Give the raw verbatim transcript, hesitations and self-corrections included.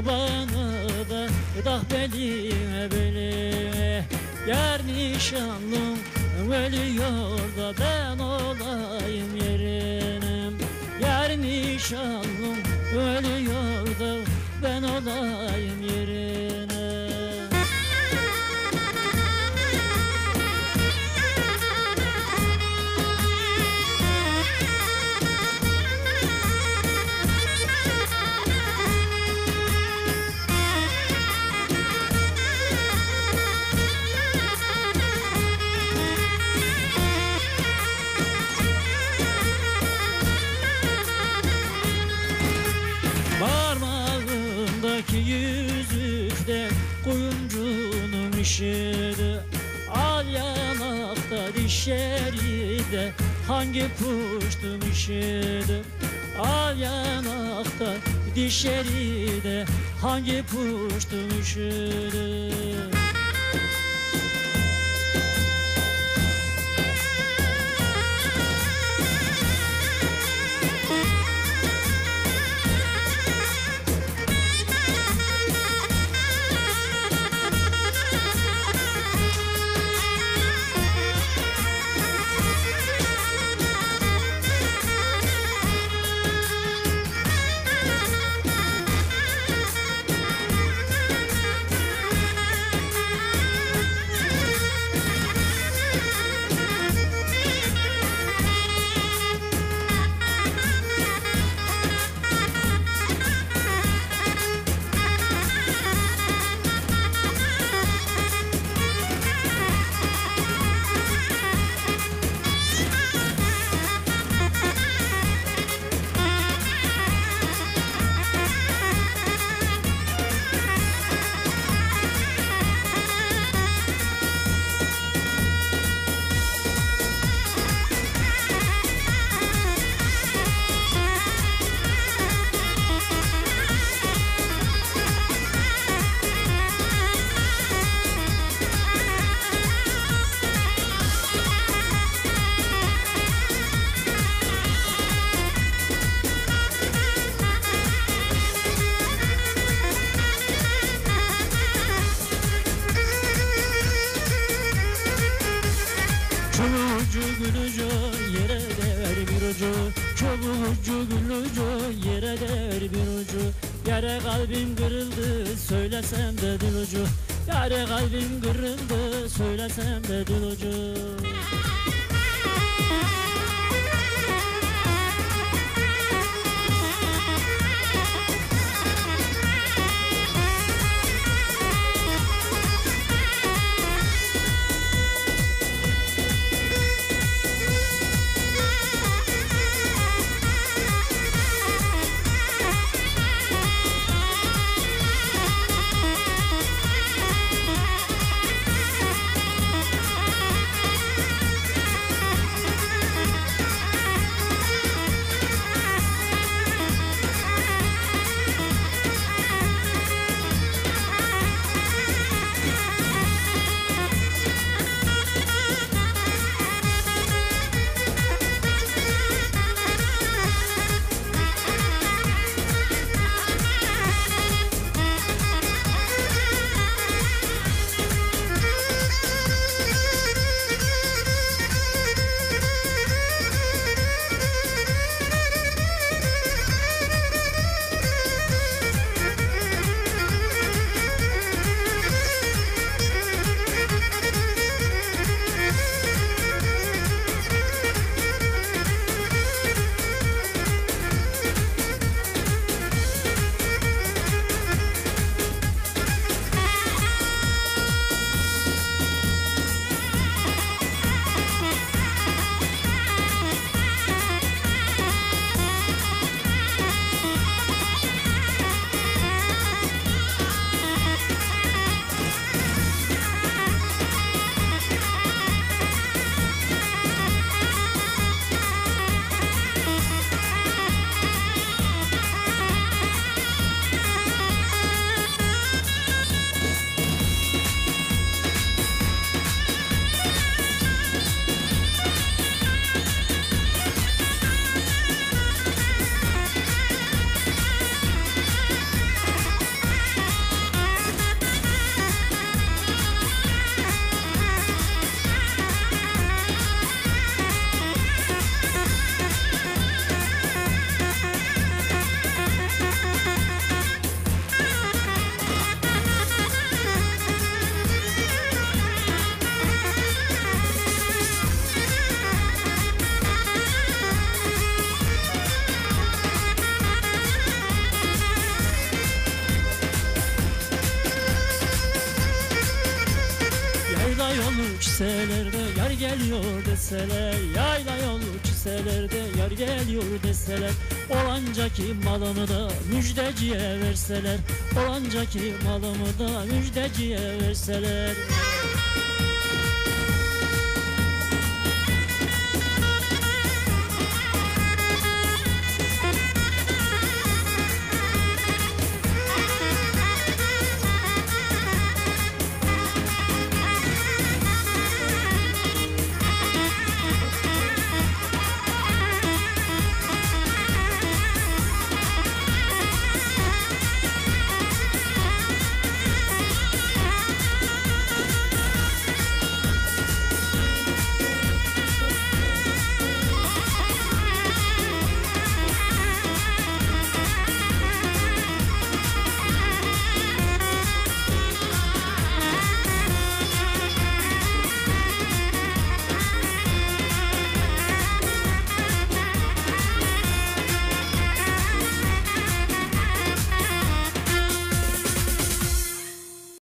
bana da dah beline beline. Yar nişanlım ölüyor da ben olayım yerinim. Yar nişanlım ölüyor da ben olayım yerine. Parmağımdaki yüzükte kuyumcunun işidir. Al yanakta dişleri de hangi puştun işidir. Al yanakta dişleri de hangi puştun işidir. Çubuğucu gülücü yere der bir ucu. Çubuğucu gülücü yere der bir ucu. Yare kalbim kırıldı söylesem de dil ucu. Yare kalbim kırıldı söylesem de dil ucu. geliyor deseler, yayla yol çiseler de yar geliyor deseler, olanca ki malımı da müjdeciye verseler, olanca ki malımı da müjdeciye verseler.